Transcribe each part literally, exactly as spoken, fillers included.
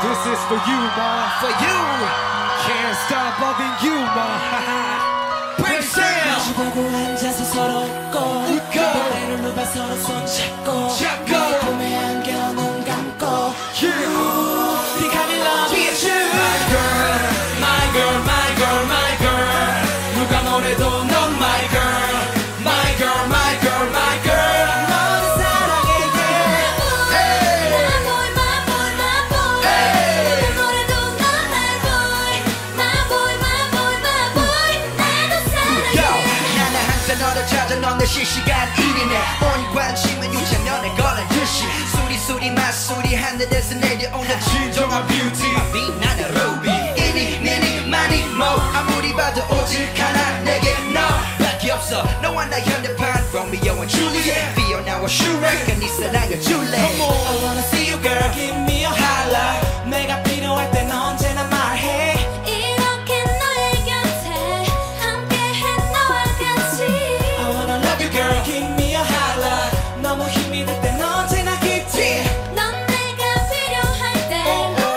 This is for you, ma. For you. Can't stop loving you, ma. Break down. 마주보고 앉아서 서로 웃고 웃고 노래를 누가 서로 손잡고 잡고 꿈에 안겨 눈 감고 You. Because I love It's you. My girl, my girl, my girl, my girl. 누가 뭐래도 넌 my girl. My girl, my girl, my girl. 너를 사랑해 yeah. Hey. My boy, my boy, my boy. Hey. 누가 뭐래도 넌 my boy. My boy, my boy, my boy. 나도 사랑해. Yo, 나는 항상 너를 찾아 넌 내 실시간 일이네. 온 관심은 유천년에 걸은 듯이 수리수리 맛수리 하늘에서 내려오는 진정한 뷰티. 빛나는 루비 이니 미니 많이 뭐 아무리 봐도 오직 하나 내게 너밖에 없어. 너와 나 현대판 로미오 and 줄리엣 피오나와 슈렉 네 사랑을 줄래. I wanna see you girl give me a holla 내가 필요할 땐 언제나 말해 이렇게 너의 곁에 함께해 너와 같이. I wanna love you girl give me a holla 너무 힘이 들 땐 언제나 깃지 넌 내가 필요할 때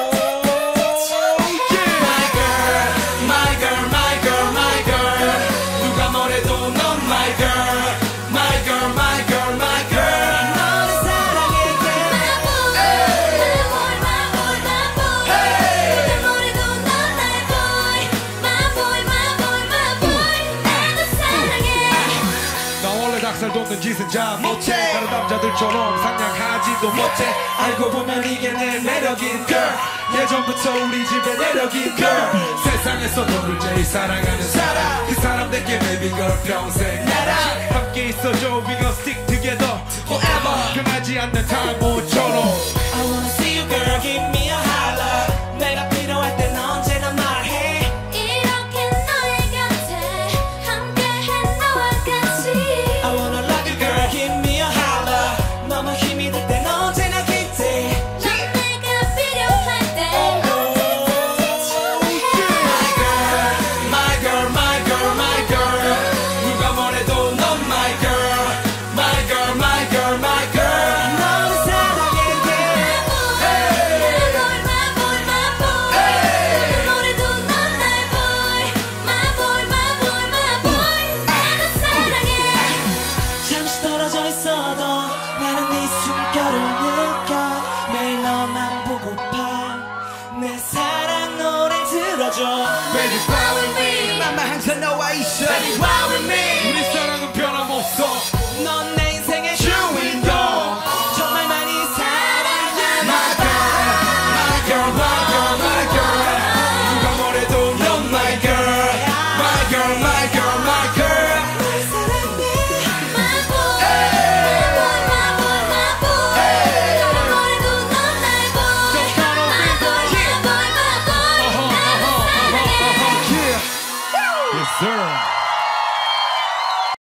My girl, my girl, my girl, my girl. 누가 뭐래도 넌 my girl. My girl, my girl, my girl. 너를 사랑해 yeah. My boy, my boy, my boy, my boy. Hey. 누가 뭐래도 넌 my boy. My boy, my boy, my boy. 나도 사랑해. 나 원래 닭살 돋는 짓은 잘 못해. 못해. 다른 남자들처럼 상냥하지도 못해. 알고 보면 이게 내 매력인 girl, 예전부터 우리 집에 내력인 girl. 세상에서 너를 제일 사랑하는 사람, 그 사람 내게 baby girl 평생 나랑 함께 있어줘. We gon' stick together forever. 변하지 않는 탈모처럼. I wanna see you girl give me a holla 내가 필요할 땐 언제나 말해 이렇게 너의 곁에 함께해 너와 같이. I wanna love you girl give me a holla 너무 힘이 들 땐 언제나 깃지 넌 내가 필요할 때 My girl, my girl, my girl. 누가 뭐래도 넌 my girl. My girl, my girl, my girl. 너를 사랑해 yeah. My boy, my boy, my boy. Hey. 누가 뭐래도 넌 my boy. My boy, my boy, my boy. 나도 사랑해. 잠시 떨어져 있어도 나는 네 숨결을 느껴 매일 너만 보고파 내 사랑 노래 들어줘 Baby, fly with me. 맘만 항상 너와 있어. Baby, fly with me. 우리 사랑은 변함없어. 넌 내 인생의 주인공. 정말 많이 사랑해 My girl, my girl, my